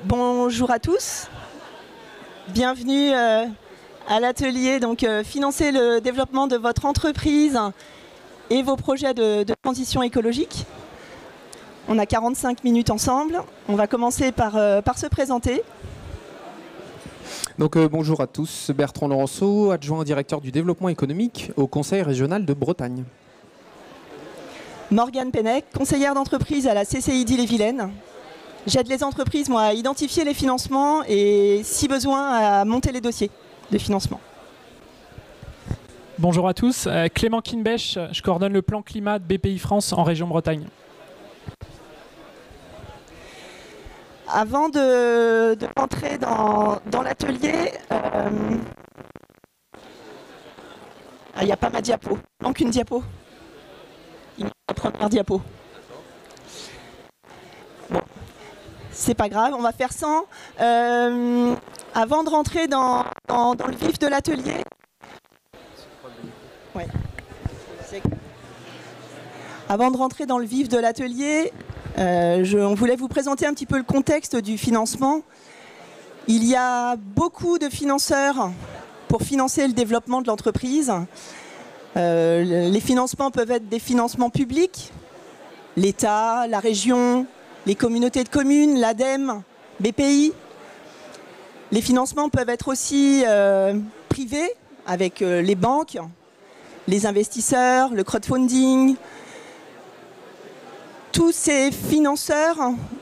Bonjour à tous, bienvenue à l'atelier financer le développement de votre entreprise et vos projets de transition écologique. On a 45 minutes ensemble, on va commencer par se présenter. Donc bonjour à tous, Bertrand Laurenceau, adjoint directeur du développement économique au Conseil régional de Bretagne. Morgane Pennec, conseillère d'entreprise à la CCI Ille-et-Vilaine. J'aide les entreprises à identifier les financements et, si besoin, à monter les dossiers de financement. Bonjour à tous, Clément Kinbech, je coordonne le plan climat de BPI France en région Bretagne. Avant de rentrer dans l'atelier, il n'y a pas ma diapo, il manque une diapo. Il manque la première diapo. Bon. C'est pas grave, on va faire sans. Avant de rentrer dans le vif de l'atelier. Ouais. Avant de rentrer dans le vif de l'atelier, on voulait vous présenter un petit peu le contexte du financement. Il y a beaucoup de financeurs pour financer le développement de l'entreprise. Les financements peuvent être des financements publics, l'État, la région, les communautés de communes, l'ADEME, BPI. Les financements peuvent être aussi privés avec les banques, les investisseurs, le crowdfunding. Tous ces financeurs,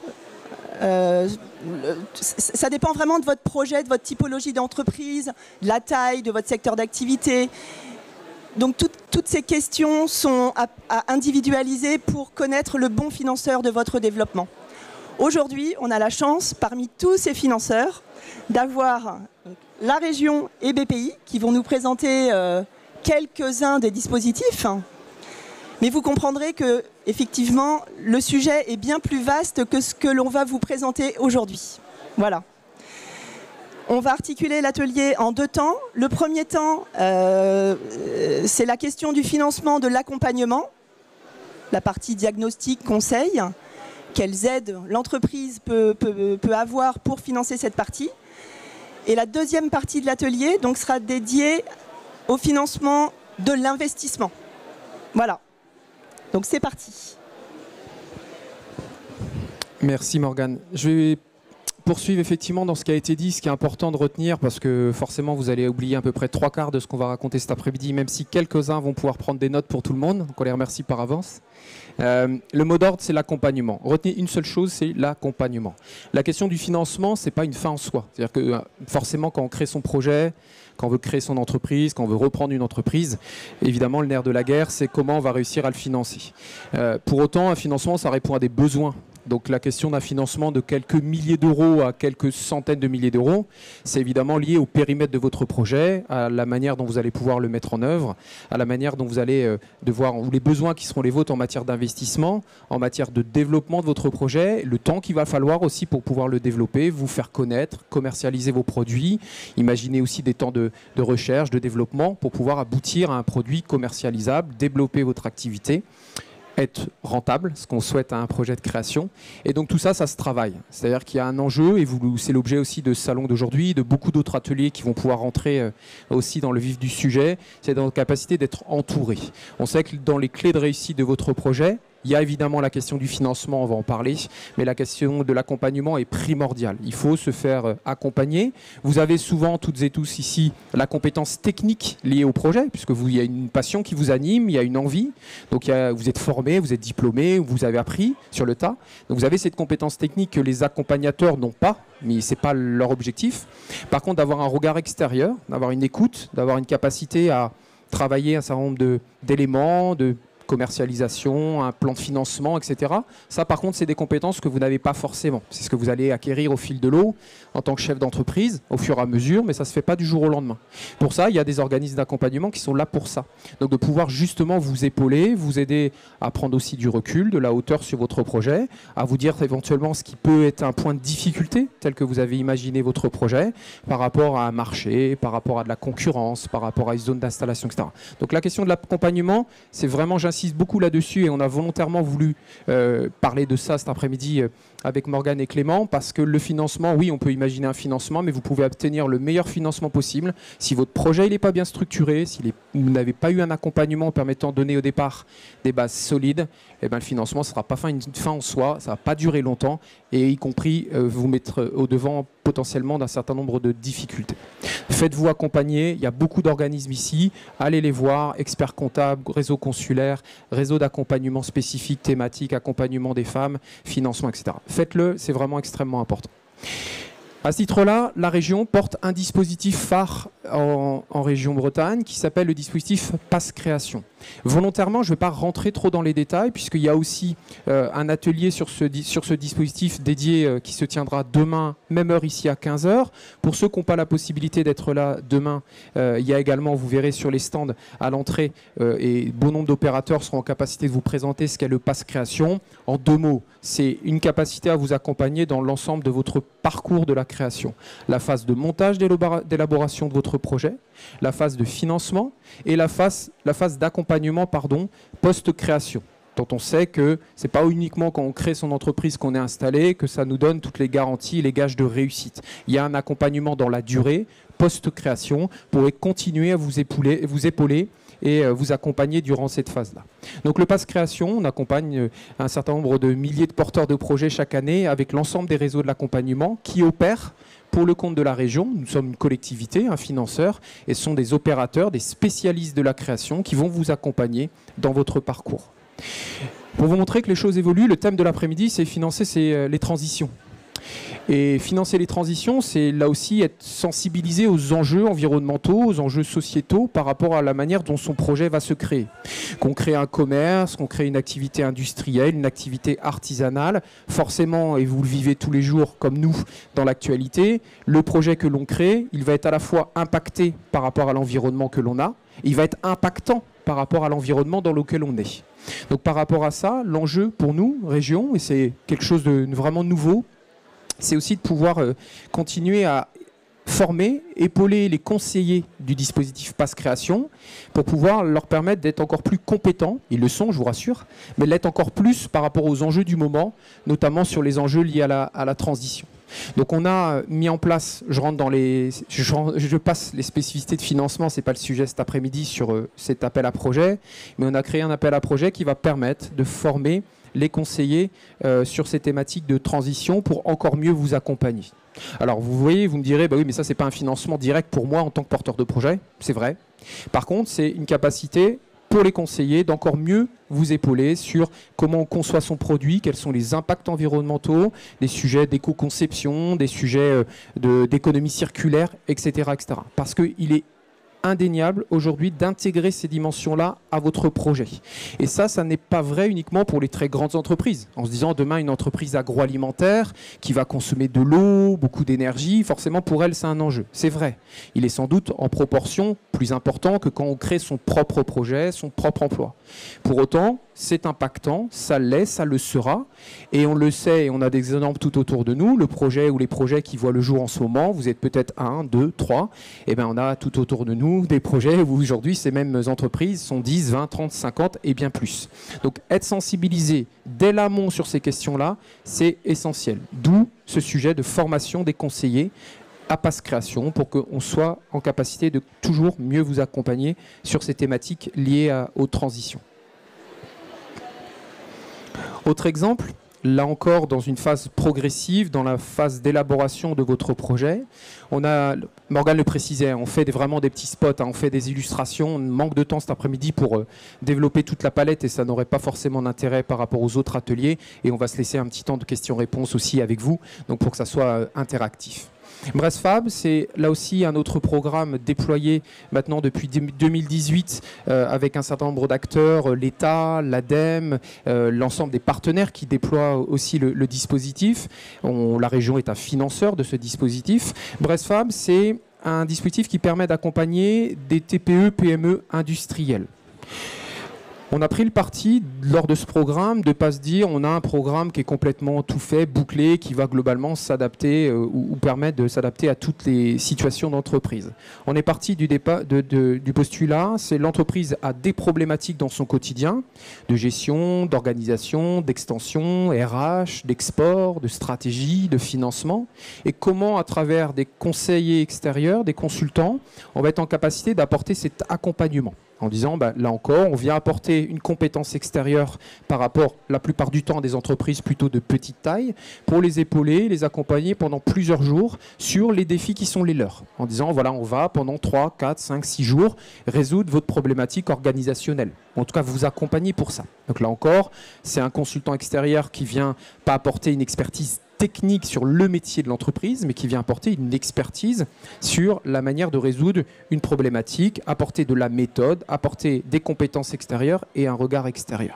ça dépend vraiment de votre projet, de votre typologie d'entreprise, de la taille, de votre secteur d'activité. Donc toutes ces questions sont à individualiser pour connaître le bon financeur de votre développement. Aujourd'hui, on a la chance, parmi tous ces financeurs, d'avoir la région et BPI qui vont nous présenter quelques-uns des dispositifs. Mais vous comprendrez que, effectivement, le sujet est bien plus vaste que ce que l'on va vous présenter aujourd'hui. Voilà. On va articuler l'atelier en deux temps. Le premier temps, c'est la question du financement de l'accompagnement, la partie diagnostic, conseil, quelles aides l'entreprise peut avoir pour financer cette partie. Et la deuxième partie de l'atelier sera dédiée au financement de l'investissement. Voilà. Donc c'est parti. Merci Morgane. Je vais poursuivre effectivement dans ce qui a été dit, ce qui est important de retenir, parce que forcément vous allez oublier à peu près 3/4 de ce qu'on va raconter cet après-midi, même si quelques-uns vont pouvoir prendre des notes pour tout le monde, donc on les remercie par avance. Le mot d'ordre, c'est l'accompagnement. Retenez une seule chose, c'est l'accompagnement. La question du financement, c'est pas une fin en soi. C'est-à-dire que forcément, quand on crée son projet, quand on veut créer son entreprise, quand on veut reprendre une entreprise, évidemment, le nerf de la guerre, c'est comment on va réussir à le financer. Pour autant, un financement, ça répond à des besoins. Donc la question d'un financement de quelques milliers d'euros à quelques centaines de milliers d'euros, c'est évidemment lié au périmètre de votre projet, à la manière dont vous allez pouvoir le mettre en œuvre, à la manière dont vous allez devoir, ou les besoins qui seront les vôtres en matière d'investissement, en matière de développement de votre projet, le temps qu'il va falloir aussi pour pouvoir le développer, vous faire connaître, commercialiser vos produits, imaginez aussi des temps de recherche, de développement pour pouvoir aboutir à un produit commercialisable, développer votre activité, être rentable, ce qu'on souhaite à un projet de création. Et donc tout ça, ça se travaille. C'est-à-dire qu'il y a un enjeu, et c'est l'objet aussi de ce salon d'aujourd'hui, de beaucoup d'autres ateliers qui vont pouvoir rentrer aussi dans le vif du sujet, c'est dans la capacité d'être entouré. On sait que dans les clés de réussite de votre projet, il y a évidemment la question du financement, on va en parler, mais la question de l'accompagnement est primordiale. Il faut se faire accompagner. Vous avez souvent, toutes et tous ici, la compétence technique liée au projet, puisque il y a une passion qui vous anime, il y a une envie. Donc vous êtes formé, vous êtes diplômé, vous avez appris sur le tas. Donc vous avez cette compétence technique que les accompagnateurs n'ont pas, mais ce n'est pas leur objectif. Par contre, d'avoir un regard extérieur, d'avoir une écoute, d'avoir une capacité à travailler un certain nombre d'éléments, de commercialisation, un plan de financement, etc. Ça, par contre, c'est des compétences que vous n'avez pas forcément. C'est ce que vous allez acquérir au fil de l'eau en tant que chef d'entreprise, au fur et à mesure, mais ça ne se fait pas du jour au lendemain. Pour ça, il y a des organismes d'accompagnement qui sont là pour ça. Donc, de pouvoir justement vous épauler, vous aider à prendre aussi du recul, de la hauteur sur votre projet, à vous dire éventuellement ce qui peut être un point de difficulté, tel que vous avez imaginé votre projet, par rapport à un marché, par rapport à de la concurrence, par rapport à une zone d'installation, etc. Donc, la question de l'accompagnement, c'est vraiment, j'insiste j'insiste beaucoup là-dessus et on a volontairement voulu parler de ça cet après-midi avec Morgane et Clément, parce que le financement, oui, on peut imaginer un financement, mais vous pouvez obtenir le meilleur financement possible. Si votre projet n'est pas bien structuré, si vous n'avez pas eu un accompagnement permettant de donner au départ des bases solides, eh ben, le financement ne sera pas une fin en soi, ça ne va pas durer longtemps, et y compris vous mettre au-devant potentiellement d'un certain nombre de difficultés. Faites-vous accompagner, il y a beaucoup d'organismes ici, allez les voir, experts comptables, réseau consulaire, réseau d'accompagnement spécifique, thématique, accompagnement des femmes, financement, etc. Faites-le, c'est vraiment extrêmement important. À ce titre-là, la région porte un dispositif phare en région Bretagne qui s'appelle le dispositif Pass Création. Volontairement, je ne vais pas rentrer trop dans les détails puisqu'il y a aussi un atelier sur ce dispositif dédié qui se tiendra demain, même heure ici à 15 h. Pour ceux qui n'ont pas la possibilité d'être là demain, il y a également, vous verrez sur les stands à l'entrée, et bon nombre d'opérateurs seront en capacité de vous présenter ce qu'est le Pass Création. En 2 mots, c'est une capacité à vous accompagner dans l'ensemble de votre parcours de la création. La phase de montage d'élaboration de votre projet, la phase de financement et la phase d'accompagnement post-création, dont on sait que ce n'est pas uniquement quand on crée son entreprise qu'on est installé, que ça nous donne toutes les garanties, les gages de réussite. Il y a un accompagnement dans la durée, post-création, pour continuer à vous épauler et vous accompagner durant cette phase-là. Donc le Pass Création, on accompagne un certain nombre de milliers de porteurs de projets chaque année avec l'ensemble des réseaux de l'accompagnement qui opèrent pour le compte de la région. Nous sommes une collectivité, un financeur, et ce sont des opérateurs, des spécialistes de la création qui vont vous accompagner dans votre parcours. Pour vous montrer que les choses évoluent, le thème de l'après-midi, c'est financer les transitions. Et financer les transitions, c'est là aussi être sensibilisé aux enjeux environnementaux, aux enjeux sociétaux par rapport à la manière dont son projet va se créer. Qu'on crée un commerce, qu'on crée une activité industrielle, une activité artisanale, forcément, et vous le vivez tous les jours comme nous dans l'actualité, le projet que l'on crée, il va être à la fois impacté par rapport à l'environnement que l'on a, et il va être impactant par rapport à l'environnement dans lequel on est. Donc par rapport à ça, l'enjeu pour nous, région, et c'est quelque chose de vraiment nouveau, c'est aussi de pouvoir continuer à former, épauler les conseillers du dispositif Pass Création pour pouvoir leur permettre d'être encore plus compétents, ils le sont, je vous rassure, mais l'être encore plus par rapport aux enjeux du moment, notamment sur les enjeux liés à la transition. Donc on a mis en place, je passe les spécificités de financement, ce n'est pas le sujet cet après-midi sur cet appel à projet, mais on a créé un appel à projet qui va permettre de former les conseillers sur ces thématiques de transition pour encore mieux vous accompagner. Alors vous voyez, vous me direz, bah oui, mais ça c'est pas un financement direct pour moi en tant que porteur de projet, c'est vrai. Par contre, c'est une capacité pour les conseillers d'encore mieux vous épauler sur comment on conçoit son produit, quels sont les impacts environnementaux, des sujets d'éco-conception, des sujets d'économie circulaire, etc., etc. Parce qu'il est indéniable aujourd'hui d'intégrer ces dimensions-là à votre projet. Et ça n'est pas vrai uniquement pour les très grandes entreprises. En se disant demain une entreprise agroalimentaire qui va consommer de l'eau, beaucoup d'énergie, forcément pour elle c'est un enjeu. C'est vrai. Il est sans doute en proportion plus important que quand on crée son propre projet, son propre emploi. Pour autant, c'est impactant, ça l'est, ça le sera. Et on le sait, et on a des exemples tout autour de nous, le projet ou les projets qui voient le jour en ce moment, vous êtes peut-être 1, 2, 3, et bien on a tout autour de nous des projets où aujourd'hui ces mêmes entreprises sont 10, 20, 30, 50 et bien plus. Donc être sensibilisé dès l'amont sur ces questions-là, c'est essentiel. D'où ce sujet de formation des conseillers à Pass Création pour qu'on soit en capacité de toujours mieux vous accompagner sur ces thématiques liées aux transitions. Autre exemple, là encore dans une phase progressive, dans la phase d'élaboration de votre projet, on a, Morgane le précisait, on fait vraiment des petits spots, on fait des illustrations, on manque de temps cet après-midi pour développer toute la palette et ça n'aurait pas forcément d'intérêt par rapport aux autres ateliers et on va se laisser un petit temps de questions-réponses aussi avec vous, donc pour que ça soit interactif. BressFab, c'est là aussi un autre programme déployé maintenant depuis 2018 avec un certain nombre d'acteurs, l'État, l'ADEME, l'ensemble des partenaires qui déploient aussi le dispositif. La région est un financeur de ce dispositif. BressFab, c'est un dispositif qui permet d'accompagner des TPE, PME industrielles. On a pris le parti, lors de ce programme, de ne pas se dire on a un programme qui est complètement tout fait, bouclé, qui va globalement s'adapter ou permettre de s'adapter à toutes les situations d'entreprise. On est parti du postulat, c'est l'entreprise a des problématiques dans son quotidien, de gestion, d'organisation, d'extension, RH, d'export, de stratégie, de financement, et comment à travers des conseillers extérieurs, des consultants, on va être en capacité d'apporter cet accompagnement. En disant, là encore, on vient apporter une compétence extérieure par rapport, la plupart du temps, à des entreprises plutôt de petite taille, pour les épauler, les accompagner pendant plusieurs jours sur les défis qui sont les leurs. En disant, voilà, on va pendant 3, 4, 5, 6 jours résoudre votre problématique organisationnelle. En tout cas, vous accompagner pour ça. Donc là encore, c'est un consultant extérieur qui vient pas apporter une expertise technique sur le métier de l'entreprise, mais qui vient apporter une expertise sur la manière de résoudre une problématique, apporter de la méthode, apporter des compétences extérieures et un regard extérieur.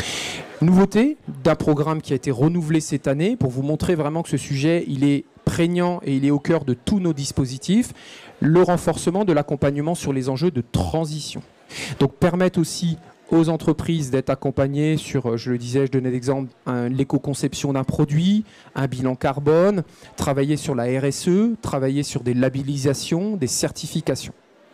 Nouveauté d'un programme qui a été renouvelé cette année, pour vous montrer vraiment que ce sujet, il est prégnant et il est au cœur de tous nos dispositifs, le renforcement de l'accompagnement sur les enjeux de transition. Donc permettre aussi aux entreprises d'être accompagnées sur, je le disais, je donnais l'exemple, l'éco-conception d'un produit, un bilan carbone, travailler sur la RSE, travailler sur des labellisations, des certifications.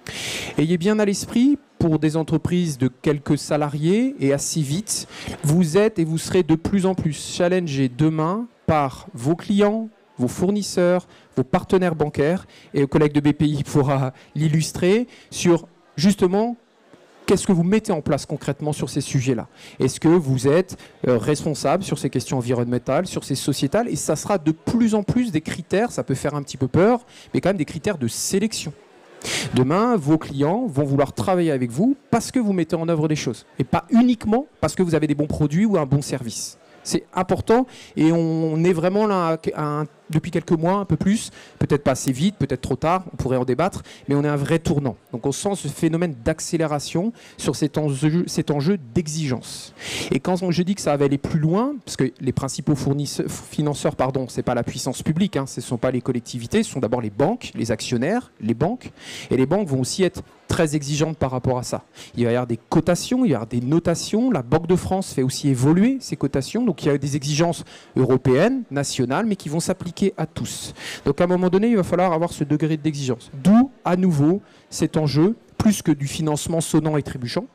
Ayez bien à l'esprit, pour des entreprises de quelques salariés et assez vite, vous êtes et vous serez de plus en plus challengés demain par vos clients, vos fournisseurs, vos partenaires bancaires, et le collègue de BPI pourra l'illustrer, sur justement qu'est-ce que vous mettez en place concrètement sur ces sujets-là? Est-ce que vous êtes responsable sur ces questions environnementales, sur ces sociétales? Et ça sera de plus en plus des critères, ça peut faire un petit peu peur, mais quand même des critères de sélection. Demain, vos clients vont vouloir travailler avec vous parce que vous mettez en œuvre des choses. Et pas uniquement parce que vous avez des bons produits ou un bon service. C'est important et on est vraiment là depuis quelques mois, un peu plus, peut-être pas assez vite, peut-être trop tard, on pourrait en débattre, mais on est un vrai tournant. Donc on sent ce phénomène d'accélération sur cet enjeu d'exigence. Et quand je dis que ça va aller plus loin, parce que les principaux financeurs, ce n'est pas la puissance publique, ce ne sont pas les collectivités, ce sont d'abord les banques, les actionnaires, les banques, et les banques vont aussi être très exigeantes par rapport à ça. Il va y avoir des cotations, il va y avoir des notations, la Banque de France fait aussi évoluer ces cotations, donc il y a des exigences européennes, nationales, mais qui vont s'appliquer à tous. Donc à un moment donné, il va falloir avoir ce degré d'exigence. D'où, à nouveau, cet enjeu, plus que du financement sonnant et trébuchant,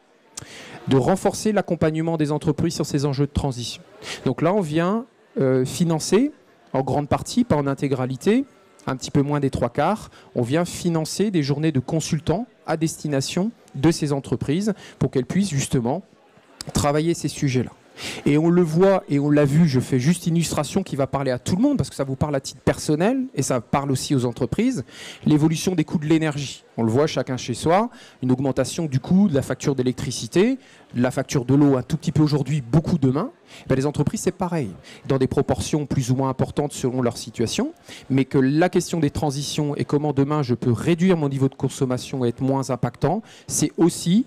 de renforcer l'accompagnement des entreprises sur ces enjeux de transition. Donc là, on vient financer, en grande partie, pas en intégralité, un petit peu moins des 3/4, on vient financer des journées de consultants à destination de ces entreprises pour qu'elles puissent justement travailler ces sujets-là. Et on le voit et on l'a vu, je fais juste une illustration qui va parler à tout le monde parce que ça vous parle à titre personnel et ça parle aussi aux entreprises, l'évolution des coûts de l'énergie. On le voit chacun chez soi, une augmentation du coût de la facture d'électricité, de la facture de l'eau un tout petit peu aujourd'hui, beaucoup demain. Les entreprises, c'est pareil, dans des proportions plus ou moins importantes selon leur situation, mais que la question des transitions et comment demain je peux réduire mon niveau de consommation et être moins impactant, c'est aussi,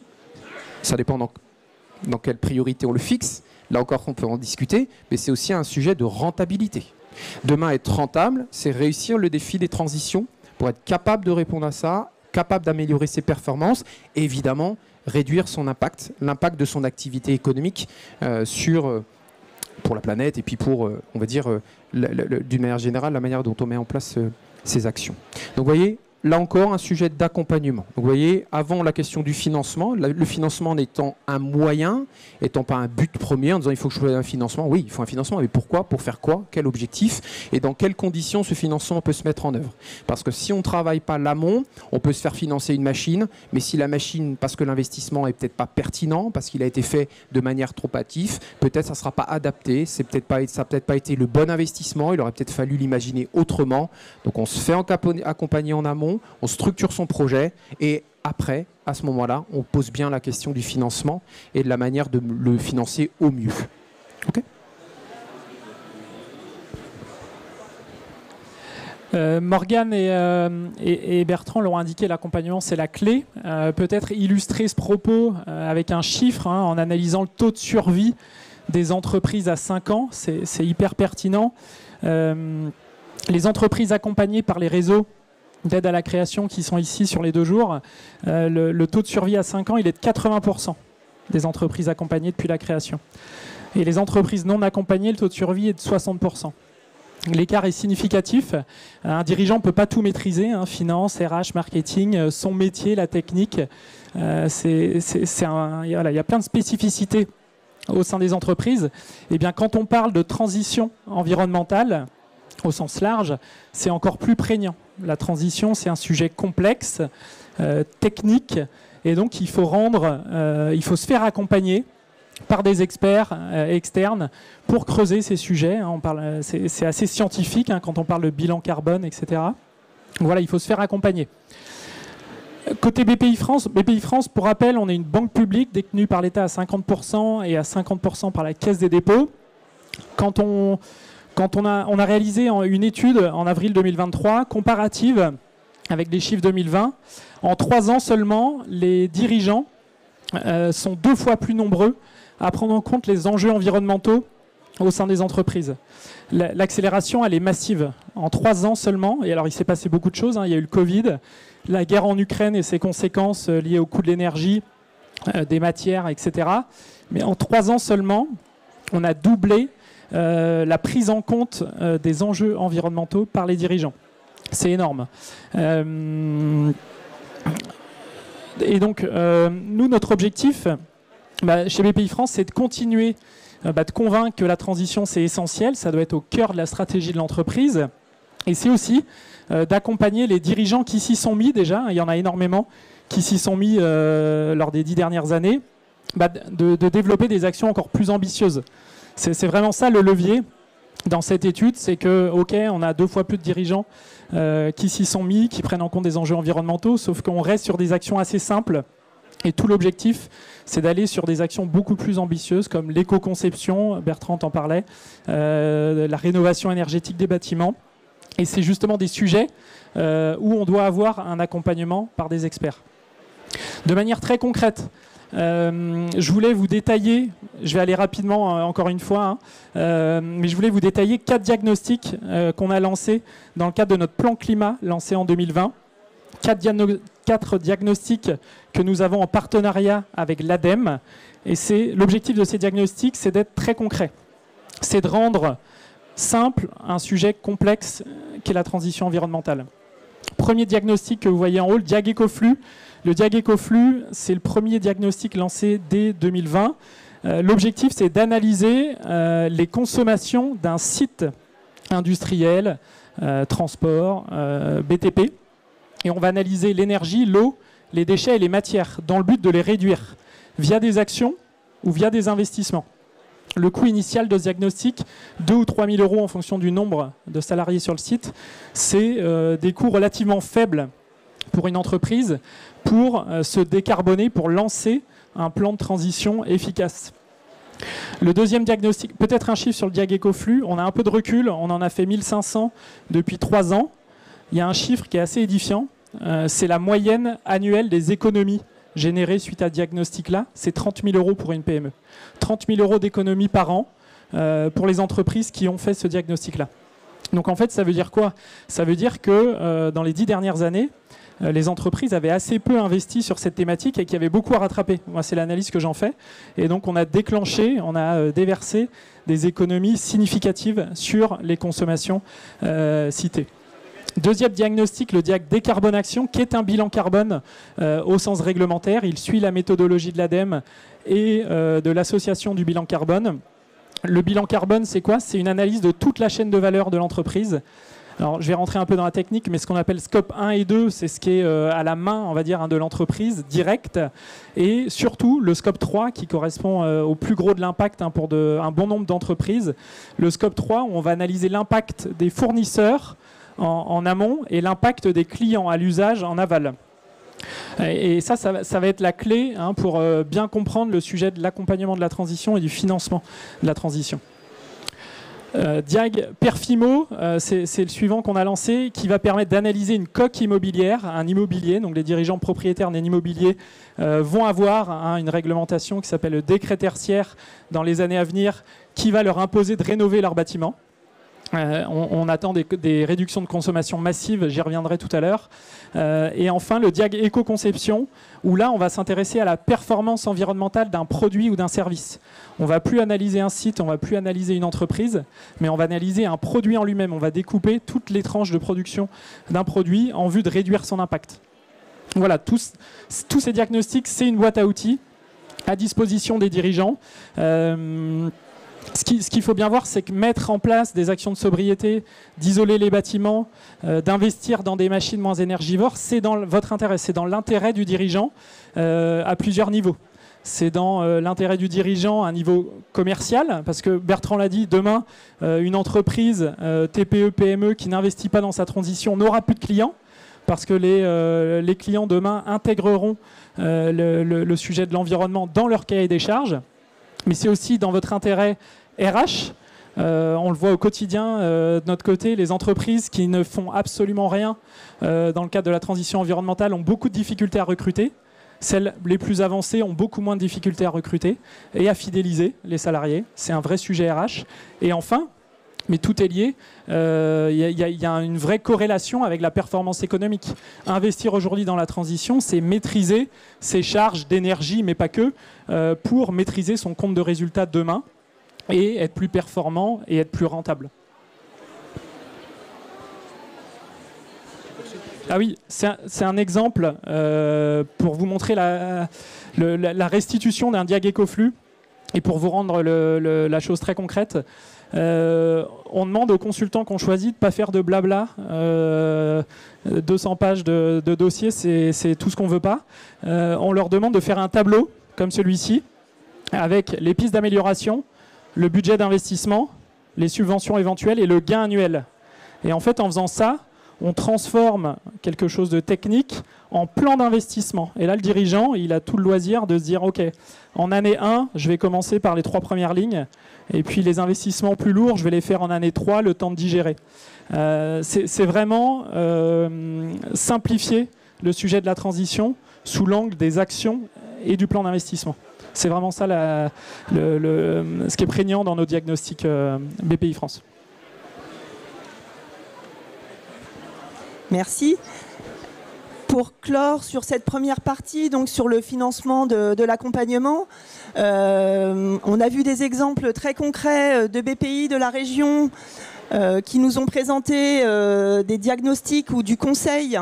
ça dépend dans quelle priorité on le fixe, là encore on peut en discuter, mais c'est aussi un sujet de rentabilité. Demain, être rentable, c'est réussir le défi des transitions pour être capable de répondre à ça, capable d'améliorer ses performances, et évidemment réduire son impact, l'impact de son activité économique pour la planète et puis pour, on va dire, d'une manière générale, la manière dont on met en place ces actions. Donc vous voyez, là encore, un sujet d'accompagnement. Donc vous voyez, avant la question du financement, le financement n'étant un moyen, étant pas un but premier, en disant il faut que je fasse un financement. Oui, il faut un financement, mais pourquoi? Pour faire quoi? Quel objectif? Et dans quelles conditions ce financement peut se mettre en œuvre? Parce que si on ne travaille pas l'amont, on peut se faire financer une machine, mais si la machine, parce que l'investissement est peut-être pas pertinent, parce qu'il a été fait de manière trop hâtive, peut-être ça ne sera pas adapté, ça n'a peut-être pas été le bon investissement, il aurait peut-être fallu l'imaginer autrement. Donc on se fait accompagner en amont, on structure son projet et après, à ce moment-là, on pose bien la question du financement et de la manière de le financer au mieux. Okay. Morgane et Bertrand l'ont indiqué, l'accompagnement c'est la clé. Peut-être illustrer ce propos avec un chiffre en analysant le taux de survie des entreprises à 5 ans, c'est hyper pertinent. Les entreprises accompagnées par les réseaux d'aide à la création qui sont ici sur les 2 jours, le taux de survie à 5 ans, il est de 80%. des entreprises accompagnées depuis la création. Et les entreprises non accompagnées, le taux de survie est de 60%. L'écart est significatif. Un dirigeant ne peut pas tout maîtriser, finance, RH, marketing, son métier, la technique. Voilà, il y a plein de spécificités au sein des entreprises. Et bien, quand on parle de transition environnementale, au sens large, c'est encore plus prégnant. La transition, c'est un sujet complexe, technique, et donc il faut se faire accompagner par des experts externes pour creuser ces sujets. C'est assez scientifique quand on parle de bilan carbone, etc. Voilà, il faut se faire accompagner. Côté BPI France, pour rappel, on est une banque publique détenue par l'État à 50% et à 50% par la Caisse des dépôts. Quand on a réalisé une étude en avril 2023, comparative avec des chiffres 2020, en 3 ans seulement, les dirigeants sont 2 fois plus nombreux à prendre en compte les enjeux environnementaux au sein des entreprises. L'accélération, elle est massive. En 3 ans seulement, et alors il s'est passé beaucoup de choses, il y a eu le Covid, la guerre en Ukraine et ses conséquences liées au coût de l'énergie, des matières, etc. Mais en 3 ans seulement, on a doublé la prise en compte des enjeux environnementaux par les dirigeants. C'est énorme. Et donc, nous, notre objectif, chez BPI France, c'est de continuer de convaincre que la transition, c'est essentiel, ça doit être au cœur de la stratégie de l'entreprise. Et c'est aussi d'accompagner les dirigeants qui s'y sont mis déjà, il y en a énormément, qui s'y sont mis lors des 10 dernières années, de développer des actions encore plus ambitieuses. C'est vraiment ça le levier dans cette étude, c'est que, ok, on a 2 fois plus de dirigeants qui s'y sont mis, qui prennent en compte des enjeux environnementaux, sauf qu'on reste sur des actions assez simples. Et tout l'objectif, c'est d'aller sur des actions beaucoup plus ambitieuses, comme l'éco-conception, Bertrand en parlait, la rénovation énergétique des bâtiments. Et c'est justement des sujets où on doit avoir un accompagnement par des experts. De manière très concrète, je voulais vous détailler, je vais aller rapidement encore une fois, mais je voulais vous détailler 4 diagnostics qu'on a lancés dans le cadre de notre plan climat lancé en 2020. 4 diagnostics que nous avons en partenariat avec l'ADEME. Et l'objectif de ces diagnostics, c'est d'être très concret. C'est de rendre simple un sujet complexe qu'est la transition environnementale. Premier diagnostic que vous voyez en haut, le Diag Ecoflux. Le Diag Ecoflux, c'est le premier diagnostic lancé dès 2020. L'objectif, c'est d'analyser les consommations d'un site industriel, transport, BTP. Et on va analyser l'énergie, l'eau, les déchets et les matières dans le but de les réduire via des actions ou via des investissements. Le coût initial de ce diagnostic, 2 ou 3 000 € en fonction du nombre de salariés sur le site, c'est des coûts relativement faibles pour une entreprise pour se décarboner, pour lancer un plan de transition efficace. Le deuxième diagnostic, peut-être un chiffre sur le Diag Ecoflux, on a un peu de recul, on en a fait 1500 depuis 3 ans. Il y a un chiffre qui est assez édifiant, c'est la moyenne annuelle des économies générées suite à ce diagnostic-là, c'est 30 000 € pour une PME. 30 000 € d'économies par an pour les entreprises qui ont fait ce diagnostic-là. Donc en fait, ça veut dire quoi? Ça veut dire que dans les 10 dernières années, les entreprises avaient assez peu investi sur cette thématique et qu'il y avait beaucoup à rattraper. Moi, c'est l'analyse que j'en fais. Et donc, on a déclenché, on a déversé des économies significatives sur les consommations citées. Deuxième diagnostic, le Diag Décarbonation, qui est un bilan carbone au sens réglementaire. Il suit la méthodologie de l'ADEME et de l'association du bilan carbone. Le bilan carbone, c'est quoi? C'est une analyse de toute la chaîne de valeur de l'entreprise. Alors, je vais rentrer un peu dans la technique, mais ce qu'on appelle scope 1 et 2, c'est ce qui est à la main, on va dire, de l'entreprise, direct. Et surtout, le scope 3, qui correspond au plus gros de l'impact pour un bon nombre d'entreprises. Le scope 3, où on va analyser l'impact des fournisseurs en amont et l'impact des clients à l'usage en aval. Et ça va être la clé pour bien comprendre le sujet de l'accompagnement de la transition et du financement de la transition. Diag Perfimo, c'est le suivant qu'on a lancé, qui va permettre d'analyser une coque immobilière, un immobilier. Donc les dirigeants propriétaires d'un immobilier vont avoir une réglementation qui s'appelle le décret tertiaire dans les années à venir, qui va leur imposer de rénover leur bâtiment. On attend des réductions de consommation massives, j'y reviendrai tout à l'heure. Et enfin, le diag éco-conception, où là, on va s'intéresser à la performance environnementale d'un produit ou d'un service. On ne va plus analyser un site, on ne va plus analyser une entreprise, mais on va analyser un produit en lui-même. On va découper toutes les tranches de production d'un produit en vue de réduire son impact. Voilà, tous ces diagnostics, c'est une boîte à outils à disposition des dirigeants. Ce qu'il faut bien voir, c'est que mettre en place des actions de sobriété, d'isoler les bâtiments, d'investir dans des machines moins énergivores, c'est dans votre intérêt, c'est dans l'intérêt du dirigeant à plusieurs niveaux. C'est dans l'intérêt du dirigeant à un niveau commercial, parce que Bertrand l'a dit, demain, une entreprise TPE, PME qui n'investit pas dans sa transition n'aura plus de clients, parce que les clients demain intégreront le sujet de l'environnement dans leur cahier des charges. Mais c'est aussi dans votre intérêt RH. On le voit au quotidien de notre côté, les entreprises qui ne font absolument rien dans le cadre de la transition environnementale ont beaucoup de difficultés à recruter. Celles les plus avancées ont beaucoup moins de difficultés à recruter et à fidéliser les salariés. C'est un vrai sujet RH. Et enfin, mais tout est lié, il y a une vraie corrélation avec la performance économique. Investir aujourd'hui dans la transition, c'est maîtriser ses charges d'énergie, mais pas que, pour maîtriser son compte de résultat demain et être plus performant et être plus rentable. Ah oui, c'est un exemple pour vous montrer la restitution d'un diag écoflux et pour vous rendre la chose très concrète. On demande aux consultants qu'on choisit de ne pas faire de blabla. 200 pages de dossier, c'est tout ce qu'on ne veut pas. On leur demande de faire un tableau comme celui-ci avec les pistes d'amélioration, le budget d'investissement, les subventions éventuelles et le gain annuel. Et en fait, en faisant ça, on transforme quelque chose de technique en plan d'investissement. Et là, le dirigeant, il a tout le loisir de se dire, OK, en année 1, je vais commencer par les 3 premières lignes. Et puis les investissements plus lourds, je vais les faire en année 3, le temps de digérer. C'est vraiment simplifier le sujet de la transition sous l'angle des actions et du plan d'investissement. C'est vraiment ça ce qui est prégnant dans nos diagnostics BPI France. Merci. Pour clore sur cette première partie, donc sur le financement de l'accompagnement, on a vu des exemples très concrets de BPI de la région qui nous ont présenté des diagnostics ou du conseil.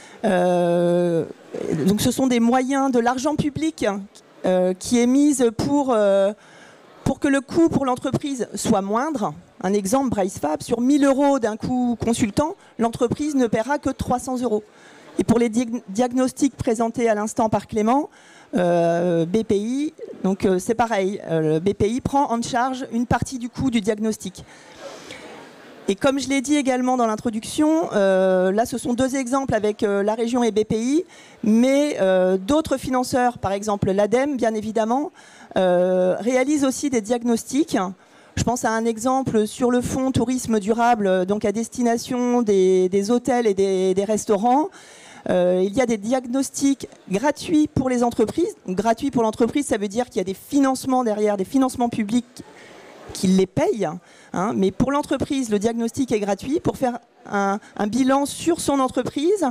Donc ce sont des moyens de l'argent public qui est mis pour que le coût pour l'entreprise soit moindre. Un exemple, BraceFab, sur 1 000 € d'un coût consultant, l'entreprise ne paiera que 300 €. Et pour les diagnostics présentés à l'instant par Clément, BPI, donc c'est pareil, BPI prend en charge une partie du coût du diagnostic. Et comme je l'ai dit également dans l'introduction, là ce sont 2 exemples avec la région et BPI, mais d'autres financeurs, par exemple l'ADEME bien évidemment, réalisent aussi des diagnostics. Je pense à un exemple sur le fonds tourisme durable, donc à destination des hôtels et des restaurants. Il y a des diagnostics gratuits pour les entreprises. Gratuits pour l'entreprise, ça veut dire qu'il y a des financements derrière, des financements publics qui les payent. Hein, mais pour l'entreprise, le diagnostic est gratuit pour faire un bilan sur son entreprise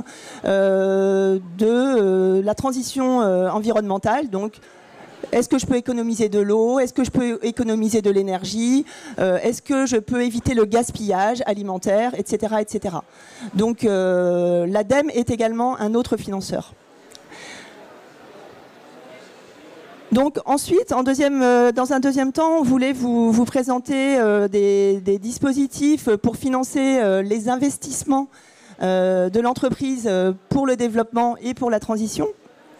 de la transition environnementale. Donc, est-ce que je peux économiser de l'eau? Est-ce que je peux économiser de l'énergie? Est-ce que je peux éviter le gaspillage alimentaire, etc. etc. Donc l'ADEME est également un autre financeur. Donc ensuite, dans un deuxième temps, on voulait vous présenter des dispositifs pour financer les investissements de l'entreprise pour le développement et pour la transition.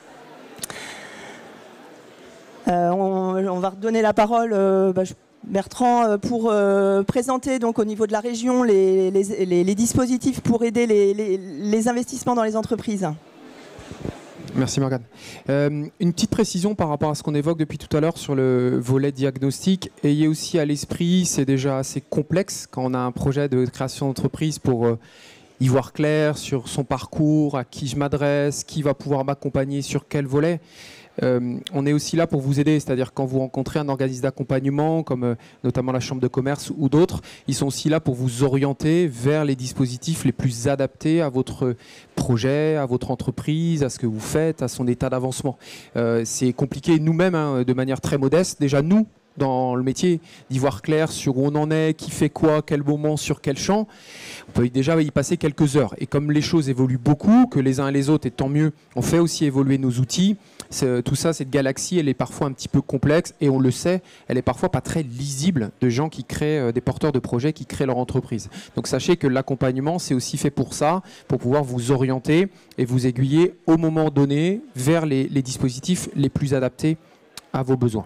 On va redonner la parole Bertrand pour présenter donc au niveau de la région les dispositifs pour aider les investissements dans les entreprises. Merci Morgane. Une petite précision par rapport à ce qu'on évoque depuis tout à l'heure sur le volet diagnostic. Ayez aussi à l'esprit, c'est déjà assez complexe quand on a un projet de création d'entreprise pour y voir clair sur son parcours, à qui je m'adresse, qui va pouvoir m'accompagner sur quel volet. On est aussi là pour vous aider, c'est-à-dire quand vous rencontrez un organisme d'accompagnement, comme notamment la Chambre de commerce ou d'autres, ils sont aussi là pour vous orienter vers les dispositifs les plus adaptés à votre projet, à votre entreprise, à ce que vous faites, à son état d'avancement. C'est compliqué nous-mêmes, hein, de manière très modeste. Déjà, nous, dans le métier, d'y voir clair sur où on en est, qui fait quoi, quel moment, sur quel champ. On peut déjà y passer quelques heures. Et comme les choses évoluent beaucoup, que les uns et les autres, et tant mieux, on fait aussi évoluer nos outils. Tout ça, cette galaxie, elle est parfois un petit peu complexe et on le sait, elle est parfois pas très lisible de gens qui créent, des porteurs de projets qui créent leur entreprise. Donc sachez que l'accompagnement, c'est aussi fait pour ça, pour pouvoir vous orienter et vous aiguiller au moment donné vers les dispositifs les plus adaptés à vos besoins.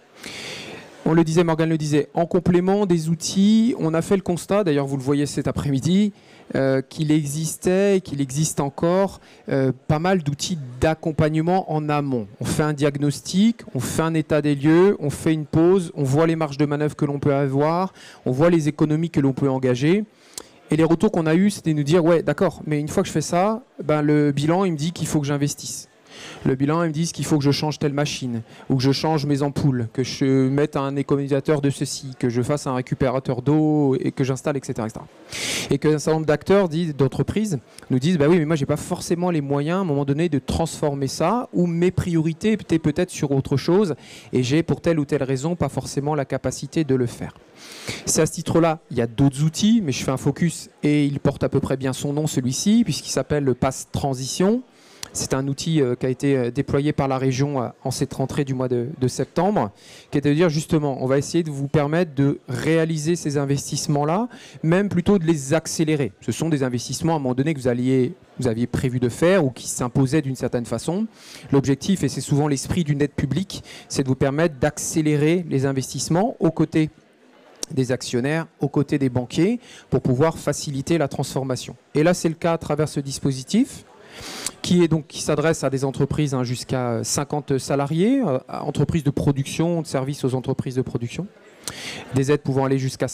On le disait, Morgane le disait, en complément des outils, on a fait le constat, d'ailleurs vous le voyez cet après-midi, qu'il existait et qu'il existe encore pas mal d'outils d'accompagnement en amont. On fait un diagnostic, on fait un état des lieux, on fait une pause, on voit les marges de manœuvre que l'on peut avoir, on voit les économies que l'on peut engager. Et les retours qu'on a eus, c'était de nous dire, ouais d'accord, mais une fois que je fais ça, ben, le bilan il me dit qu'il faut que j'investisse. Le bilan, ils me disent qu'il faut que je change telle machine, ou que je change mes ampoules, que je mette un économisateur de ceci, que je fasse un récupérateur d'eau et que j'installe, etc., etc. Et qu'un certain nombre d'acteurs, d'entreprises, nous disent bah oui, mais moi, j'ai pas forcément les moyens, à un moment donné, de transformer ça, ou mes priorités étaient peut-être sur autre chose, et j'ai, pour telle ou telle raison, pas forcément la capacité de le faire. C'est à ce titre-là, il y a d'autres outils, mais je fais un focus, et il porte à peu près bien son nom, celui-ci, puisqu'il s'appelle le Pass Transition. C'est un outil qui a été déployé par la région en cette rentrée du mois de septembre, qui est de dire justement, on va essayer de vous permettre de réaliser ces investissements-là, même plutôt de les accélérer. Ce sont des investissements à un moment donné que vous aviez prévu de faire ou qui s'imposaient d'une certaine façon. L'objectif, et c'est souvent l'esprit d'une aide publique, c'est de vous permettre d'accélérer les investissements aux côtés des actionnaires, aux côtés des banquiers, pour pouvoir faciliter la transformation. Et là, c'est le cas à travers ce dispositif, qui s'adresse à des entreprises jusqu'à 50 salariés, entreprises de production, de services aux entreprises de production, des aides pouvant aller jusqu'à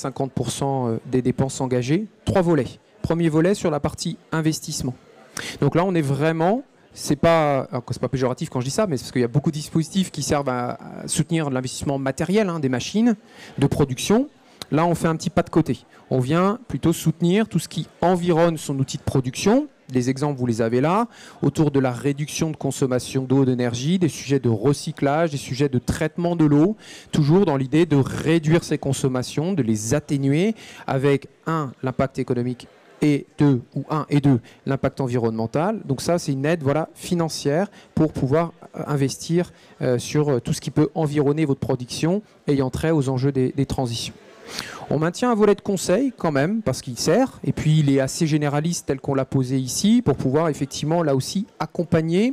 50% des dépenses engagées. 3 volets. Premier volet sur la partie investissement. Donc là, on est vraiment, c'est pas péjoratif quand je dis ça, mais c'est parce qu'il y a beaucoup de dispositifs qui servent à soutenir l'investissement matériel, des machines de production. Là, on fait un petit pas de côté. On vient plutôt soutenir tout ce qui environne son outil de production. Les exemples, vous les avez là, autour de la réduction de consommation d'eau et d'énergie, des sujets de recyclage, des sujets de traitement de l'eau, toujours dans l'idée de réduire ces consommations, de les atténuer avec, l'impact économique et deux, l'impact environnemental. Donc ça, c'est une aide financière pour pouvoir investir sur tout ce qui peut environner votre production ayant trait aux enjeux des transitions. On maintient un volet de conseil quand même, parce qu'il sert, et puis il est assez généraliste tel qu'on l'a posé ici, pour pouvoir effectivement là aussi accompagner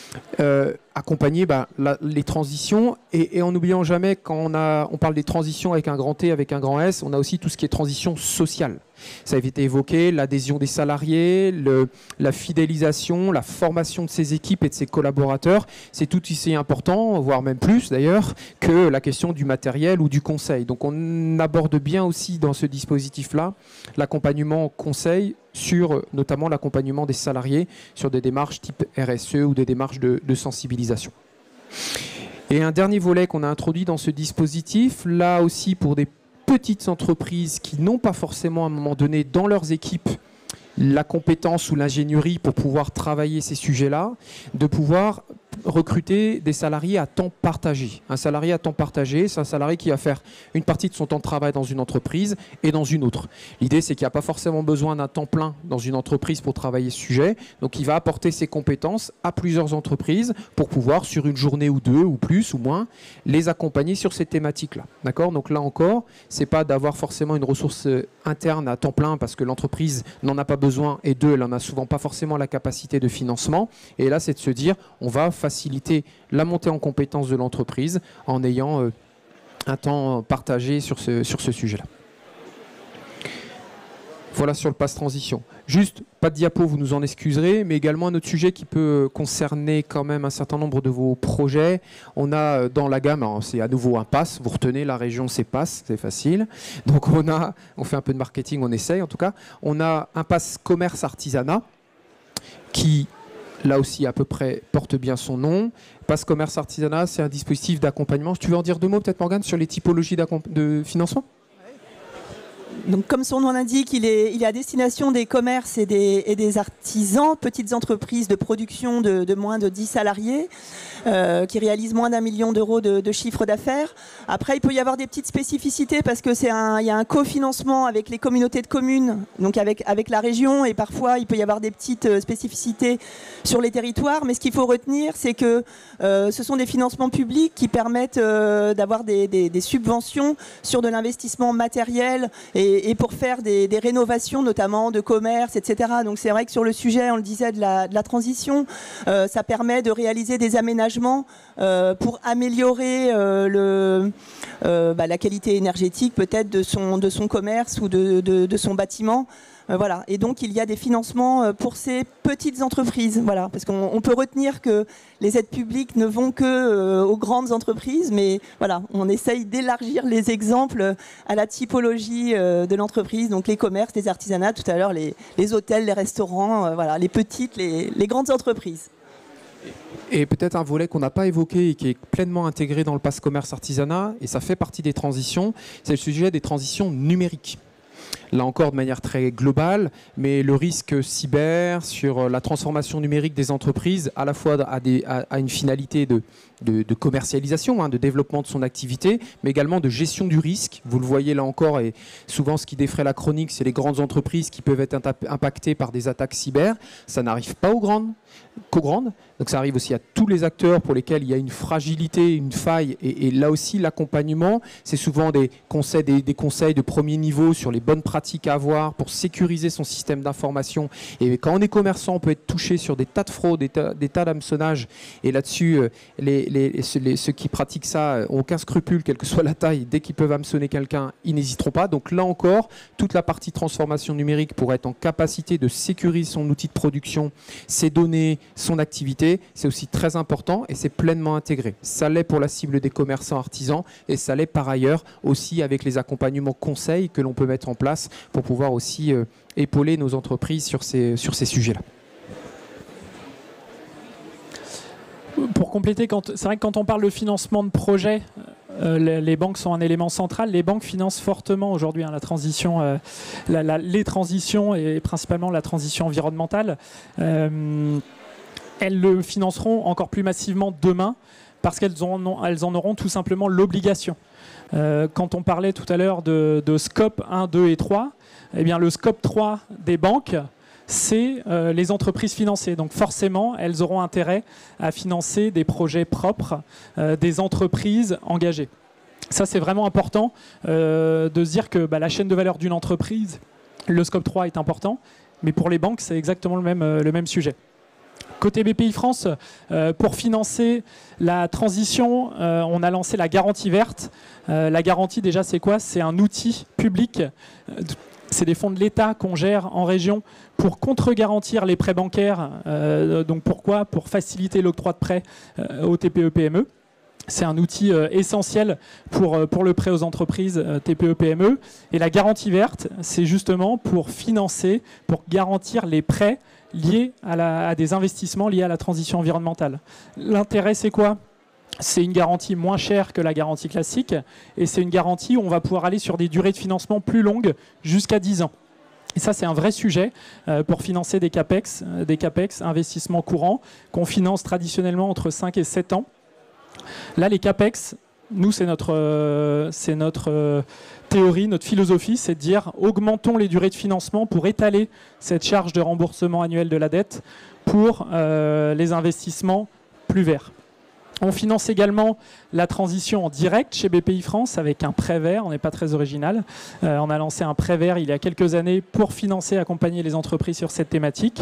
les transitions, et en n'oubliant jamais, quand on parle des transitions avec un grand T, avec un grand S, on a aussi tout ce qui est transition sociale. Ça a été évoqué, l'adhésion des salariés, la fidélisation, la formation de ses équipes et de ses collaborateurs. C'est tout aussi important, voire même plus d'ailleurs, que la question du matériel ou du conseil. Donc on aborde bien aussi dans ce dispositif-là l'accompagnement conseil sur notamment l'accompagnement des salariés sur des démarches type RSE ou des démarches de sensibilisation. Et un dernier volet qu'on a introduit dans ce dispositif, là aussi pour des petites entreprises qui n'ont pas forcément à un moment donné dans leurs équipes la compétence ou l'ingénierie pour pouvoir travailler ces sujets-là, de pouvoir recruter des salariés à temps partagé. Un salarié à temps partagé, c'est un salarié qui va faire une partie de son temps de travail dans une entreprise et dans une autre. L'idée, c'est qu'il n'y a pas forcément besoin d'un temps plein dans une entreprise pour travailler ce sujet. Donc, il va apporter ses compétences à plusieurs entreprises pour pouvoir, sur une journée ou deux, ou plus, ou moins, les accompagner sur ces thématiques-là. D'accord ? Donc là encore, c'est pas d'avoir forcément une ressource interne à temps plein parce que l'entreprise n'en a pas besoin et deux, elle n'en a souvent pas forcément la capacité de financement. Et là, c'est de se dire, on va faciliter la montée en compétences de l'entreprise en ayant un temps partagé sur ce sujet-là. Voilà sur le pass transition. Juste, pas de diapo, vous nous en excuserez, mais également un autre sujet qui peut concerner quand même un certain nombre de vos projets. On a dans la gamme, c'est à nouveau un pass, vous retenez la région, c'est pass, c'est facile. Donc on fait un peu de marketing, on essaye en tout cas. On a un pass commerce artisanat qui là aussi à peu près porte bien son nom. Pass Commerce Artisanat, c'est un dispositif d'accompagnement. Tu veux en dire 2 mots peut-être, Morgane, sur les typologies de financement ? Donc, comme son nom l'indique, il est à destination des commerces et des artisans, petites entreprises de production de moins de 10 salariés qui réalisent moins d'1 million d'euros de chiffre d'affaires. Après, il peut y avoir des petites spécificités parce que il y a un cofinancement avec les communautés de communes, donc avec la région, et parfois il peut y avoir des petites spécificités sur les territoires. Mais ce qu'il faut retenir, c'est que ce sont des financements publics qui permettent d'avoir des subventions sur de l'investissement matériel et pour faire des rénovations, notamment de commerce, etc. Donc c'est vrai que sur le sujet, on le disait, de la transition, ça permet de réaliser des aménagements pour améliorer la qualité énergétique peut-être de son commerce ou de son bâtiment. Voilà. Et donc il y a des financements pour ces petites entreprises, voilà, parce qu'on peut retenir que les aides publiques ne vont que aux grandes entreprises, mais voilà, on essaye d'élargir les exemples à la typologie de l'entreprise, donc les commerces, les artisanats, tout à l'heure les hôtels, les restaurants, voilà, les petites, les grandes entreprises. Et peut-être un volet qu'on n'a pas évoqué et qui est pleinement intégré dans le Pass Commerce Artisanat, et ça fait partie des transitions, c'est le sujet des transitions numériques. Là encore de manière très globale, mais le risque cyber sur la transformation numérique des entreprises, à la fois à une finalité de commercialisation, de développement de son activité, mais également de gestion du risque. Vous le voyez là encore, et souvent ce qui défraie la chronique, c'est les grandes entreprises qui peuvent être impactées par des attaques cyber. Ça n'arrive pas qu'aux grandes, donc ça arrive aussi à tous les acteurs pour lesquels il y a une fragilité, une faille, et là aussi l'accompagnement, c'est souvent des conseils de premier niveau sur les bonnes pratiques à avoir pour sécuriser son système d'information. Et quand on est commerçant, on peut être touché sur des tas de fraudes, des tas d'hameçonnages, et là-dessus ceux qui pratiquent ça n'ont aucun scrupule, quelle que soit la taille. Dès qu'ils peuvent hameçonner quelqu'un, ils n'hésiteront pas. Donc là encore, toute la partie transformation numérique pour être en capacité de sécuriser son outil de production, ses données, son activité, c'est aussi très important et c'est pleinement intégré. Ça l'est pour la cible des commerçants artisans et ça l'est par ailleurs aussi avec les accompagnements conseils que l'on peut mettre en place pour pouvoir aussi épauler nos entreprises sur ces sujets-là. Pour compléter, c'est vrai que quand on parle de financement de projets, les banques sont un élément central. Les banques financent fortement aujourd'hui la transition, les transitions et principalement la transition environnementale. Elles le financeront encore plus massivement demain parce qu'elles en auront tout simplement l'obligation. Quand on parlait tout à l'heure de scope 1, 2 et 3, eh bien le scope 3 des banques, c'est les entreprises financées. Donc forcément, elles auront intérêt à financer des projets propres, des entreprises engagées. Ça, c'est vraiment important de se dire que la chaîne de valeur d'une entreprise, le scope 3 est important, mais pour les banques, c'est exactement le même sujet. Côté BPI France, pour financer la transition, on a lancé la garantie verte. La garantie, déjà, c'est quoi? C'est un outil public. C'est des fonds de l'État qu'on gère en région pour contre-garantir les prêts bancaires. Donc pourquoi? Pour faciliter l'octroi de prêts aux TPE-PME. C'est un outil essentiel pour le prêt aux entreprises TPE-PME. Et la garantie verte, c'est justement pour financer, pour garantir les prêts liés à des investissements liés à la transition environnementale. L'intérêt, c'est quoi? C'est une garantie moins chère que la garantie classique et c'est une garantie où on va pouvoir aller sur des durées de financement plus longues, jusqu'à 10 ans. Et ça, c'est un vrai sujet pour financer des CAPEX, investissements courants, qu'on finance traditionnellement entre 5 et 7 ans. Là, les CAPEX, nous, c'est notre théorie, notre philosophie, c'est de dire augmentons les durées de financement pour étaler cette charge de remboursement annuel de la dette pour les investissements plus verts. On finance également la transition en direct chez BPI France avec un prêt vert. On n'est pas très original. On a lancé un prêt vert il y a quelques années pour financer, accompagner les entreprises sur cette thématique.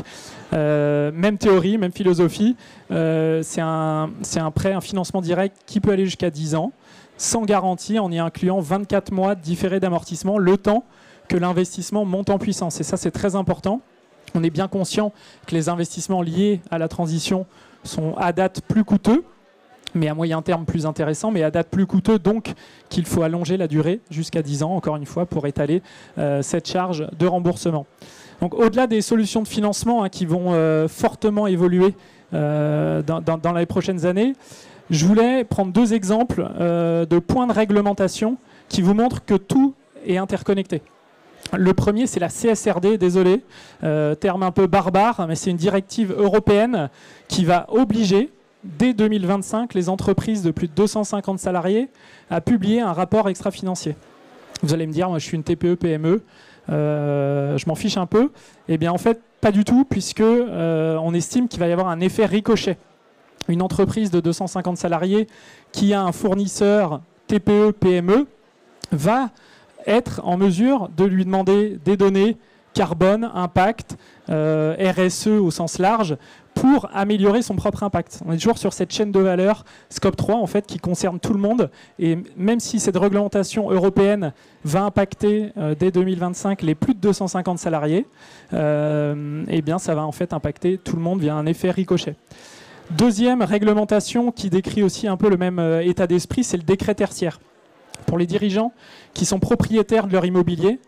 Même théorie, même philosophie. C'est un prêt, un financement direct qui peut aller jusqu'à 10 ans, sans garantie, en y incluant 24 mois de différé d'amortissement, le temps que l'investissement monte en puissance. Et ça, c'est très important. On est bien conscient que les investissements liés à la transition sont à date plus coûteux. mais à moyen terme plus intéressant, mais à date plus coûteux, donc qu'il faut allonger la durée jusqu'à 10 ans, encore une fois, pour étaler cette charge de remboursement. Donc au-delà des solutions de financement qui vont fortement évoluer dans les prochaines années, je voulais prendre 2 exemples de points de réglementation qui vous montrent que tout est interconnecté. Le premier, c'est la CSRD, désolé, terme un peu barbare, mais c'est une directive européenne qui va obliger, dès 2025, les entreprises de plus de 250 salariés à publier un rapport extra-financier. Vous allez me dire, moi je suis une TPE-PME, je m'en fiche un peu. Eh bien en fait, pas du tout, puisque on estime qu'il va y avoir un effet ricochet. Une entreprise de 250 salariés qui a un fournisseur TPE-PME va être en mesure de lui demander des données carbone, impact, RSE au sens large, pour améliorer son propre impact. On est toujours sur cette chaîne de valeur Scope 3 en fait, qui concerne tout le monde. Et même si cette réglementation européenne va impacter dès 2025 les plus de 250 salariés, eh bien ça va en fait impacter tout le monde via un effet ricochet. Deuxième réglementation qui décrit aussi un peu le même état d'esprit, c'est le décret tertiaire. Pour les dirigeants qui sont propriétaires de leur immobilier,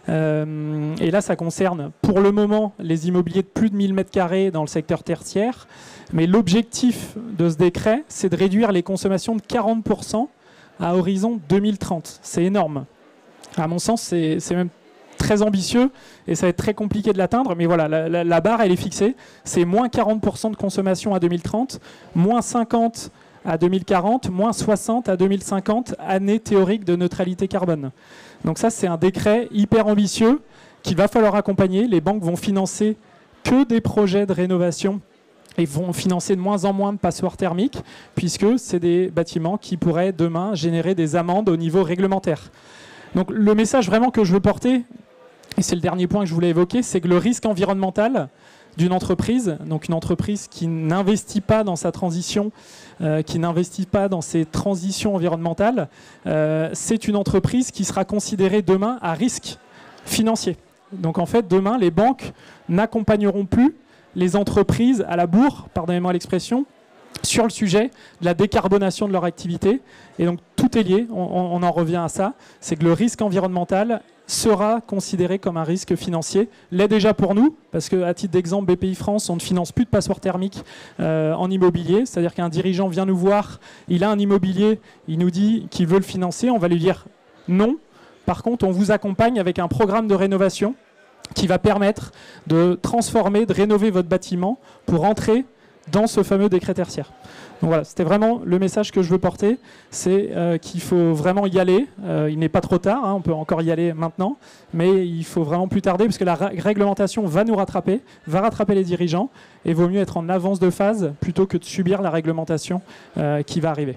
et là ça concerne pour le moment les immobiliers de plus de 1000 m² dans le secteur tertiaire, mais l'objectif de ce décret, c'est de réduire les consommations de 40% à horizon 2030. C'est énorme. À mon sens, c'est même très ambitieux et ça va être très compliqué de l'atteindre, mais voilà, la barre elle est fixée, c'est moins 40% de consommation à 2030, moins 50 à 2040, moins 60 à 2050, année théorique de neutralité carbone. Donc ça, c'est un décret hyper ambitieux qu'il va falloir accompagner. Les banques vont financer que des projets de rénovation et vont financer de moins en moins de passoires thermiques, puisque c'est des bâtiments qui pourraient demain générer des amendes au niveau réglementaire. Donc le message vraiment que je veux porter, et c'est le dernier point que je voulais évoquer, c'est que le risque environnemental d'une entreprise, donc une entreprise qui n'investit pas dans sa transition, qui n'investit pas dans ses transitions environnementales, c'est une entreprise qui sera considérée demain à risque financier. Donc en fait, demain, les banques n'accompagneront plus les entreprises à la bourre, pardonnez-moi l'expression, sur le sujet de la décarbonation de leur activité. Et donc tout est lié, on en revient à ça, c'est que le risque environnemental sera considéré comme un risque financier. L'est déjà pour nous, parce qu'à titre d'exemple, BPI France, on ne finance plus de passoires thermiques en immobilier. C'est-à-dire qu'un dirigeant vient nous voir, il a un immobilier, il nous dit qu'il veut le financer, on va lui dire non. Par contre, on vous accompagne avec un programme de rénovation qui va permettre de transformer, de rénover votre bâtiment pour entrer dans ce fameux décret tertiaire. Donc voilà, c'était vraiment le message que je veux porter, c'est qu'il faut vraiment y aller. Il n'est pas trop tard, on peut encore y aller maintenant, mais il faut vraiment plus tarder parce que la réglementation va nous rattraper, va rattraper les dirigeants, et il vaut mieux être en avance de phase plutôt que de subir la réglementation qui va arriver.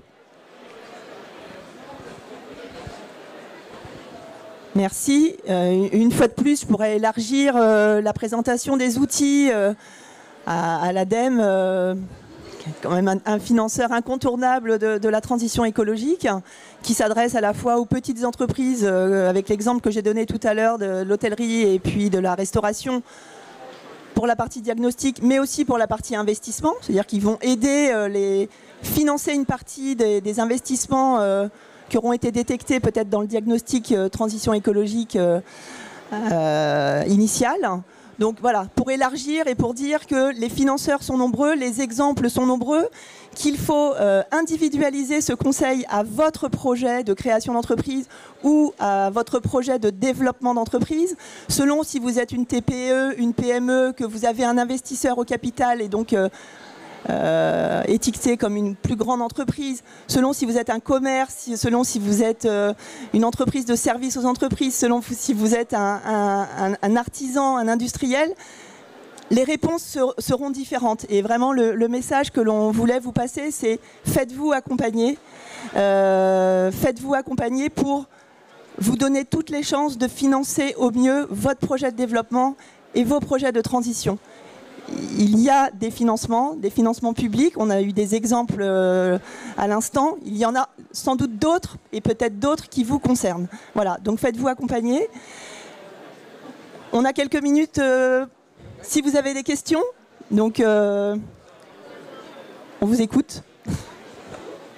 Merci. Une fois de plus, je pourrais élargir la présentation des outils à l'ADEME, quand même un financeur incontournable de la transition écologique, qui s'adresse à la fois aux petites entreprises, avec l'exemple que j'ai donné tout à l'heure de l'hôtellerie et puis de la restauration, pour la partie diagnostic, mais aussi pour la partie investissement, c'est-à-dire qu'ils vont aider financer une partie des investissements qui auront été détectés peut-être dans le diagnostic transition écologique initial. Donc voilà, pour élargir et pour dire que les financeurs sont nombreux, les exemples sont nombreux, qu'il faut individualiser ce conseil à votre projet de création d'entreprise ou à votre projet de développement d'entreprise, selon si vous êtes une TPE, une PME, que vous avez un investisseur au capital et donc étiqueté comme une plus grande entreprise, selon si vous êtes un commerce, selon si vous êtes une entreprise de service aux entreprises, selon si vous êtes un artisan, un industriel, les réponses seront différentes. Et vraiment, le message que l'on voulait vous passer, c'est faites-vous accompagner. Faites-vous accompagner pour vous donner toutes les chances de financer au mieux votre projet de développement et vos projets de transition. Il y a des financements publics, on a eu des exemples à l'instant, il y en a sans doute d'autres et peut-être d'autres qui vous concernent. Voilà, donc faites-vous accompagner. On a quelques minutes si vous avez des questions, donc on vous écoute.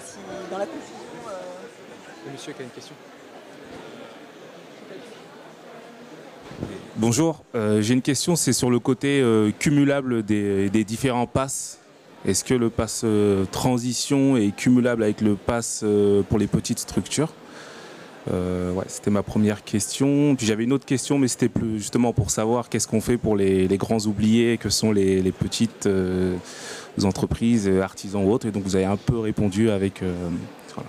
si dans la confusion... Le monsieur qui a une question. Bonjour, j'ai une question, c'est sur le côté cumulable des différents passes. Est-ce que le pass transition est cumulable avec le pass pour les petites structures? Ouais, c'était ma première question. Puis j'avais une autre question, mais c'était plus justement pour savoir qu'est-ce qu'on fait pour les grands oubliés, que sont les petites entreprises, artisans ou autres. Et donc vous avez un peu répondu avec... voilà.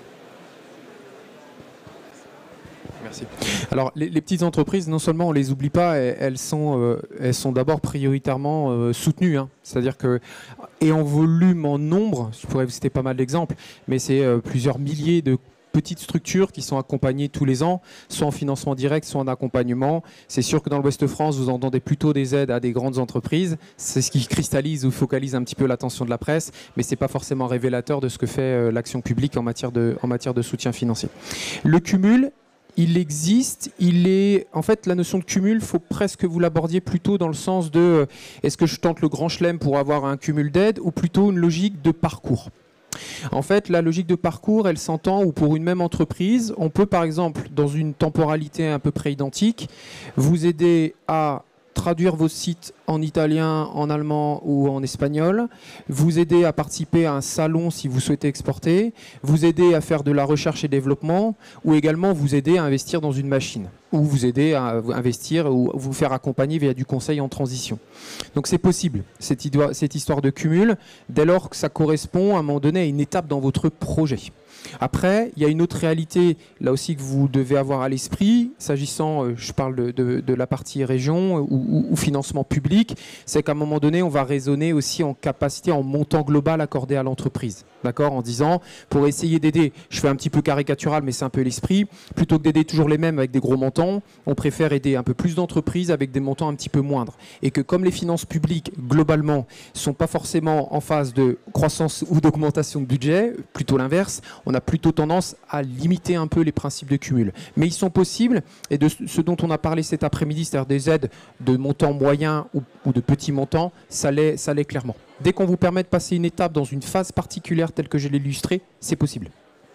Merci. Alors les petites entreprises, non seulement on les oublie pas, elles sont d'abord prioritairement soutenues. Hein. C'est-à-dire que, et en volume, en nombre, je pourrais vous citer pas mal d'exemples, mais c'est plusieurs milliers de petites structures qui sont accompagnées tous les ans, soit en financement direct, soit en accompagnement. C'est sûr que dans l'Ouest de France, vous entendez plutôt des aides à des grandes entreprises. C'est ce qui cristallise ou focalise un petit peu l'attention de la presse, mais ce n'est pas forcément révélateur de ce que fait l'action publique en matière de soutien financier. Le cumul, il existe, en fait, la notion de cumul, il faut presque que vous l'abordiez plutôt dans le sens de est-ce que je tente le grand chelem pour avoir un cumul d'aide ou plutôt une logique de parcours. En fait, la logique de parcours, elle s'entend où pour une même entreprise, on peut par exemple, dans une temporalité à peu près identique, vous aider à traduire vos sites en italien, en allemand ou en espagnol, vous aider à participer à un salon si vous souhaitez exporter, vous aider à faire de la recherche et développement ou également vous aider à investir dans une machine ou vous aider à investir ou vous faire accompagner via du conseil en transition. Donc c'est possible, cette histoire de cumul, dès lors que ça correspond à un moment donné à une étape dans votre projet. Après, il y a une autre réalité, là aussi, que vous devez avoir à l'esprit, s'agissant, je parle de la partie région ou financement public, c'est qu'à un moment donné, on va raisonner aussi en capacité, en montant global accordé à l'entreprise. D'accord, en disant, pour essayer d'aider, je fais un petit peu caricatural, mais c'est un peu l'esprit, plutôt que d'aider toujours les mêmes avec des gros montants, on préfère aider un peu plus d'entreprises avec des montants un petit peu moindres. Et que comme les finances publiques, globalement, ne sont pas forcément en phase de croissance ou d'augmentation de budget, plutôt l'inverse, on a plutôt tendance à limiter un peu les principes de cumul. Mais ils sont possibles, et de ce dont on a parlé cet après-midi, c'est-à-dire des aides de montants moyens ou de petits montants, ça l'est clairement. Dès qu'on vous permet de passer une étape dans une phase particulière telle que je l'ai illustrée, c'est possible.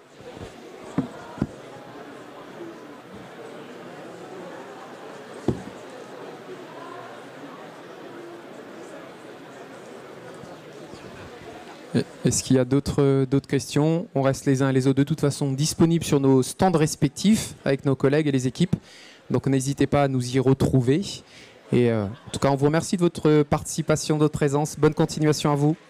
Est-ce qu'il y a d'autres questions? On reste les uns et les autres de toute façon disponibles sur nos stands respectifs avec nos collègues et les équipes. Donc n'hésitez pas à nous y retrouver. Et en tout cas, on vous remercie de votre participation, de votre présence. Bonne continuation à vous.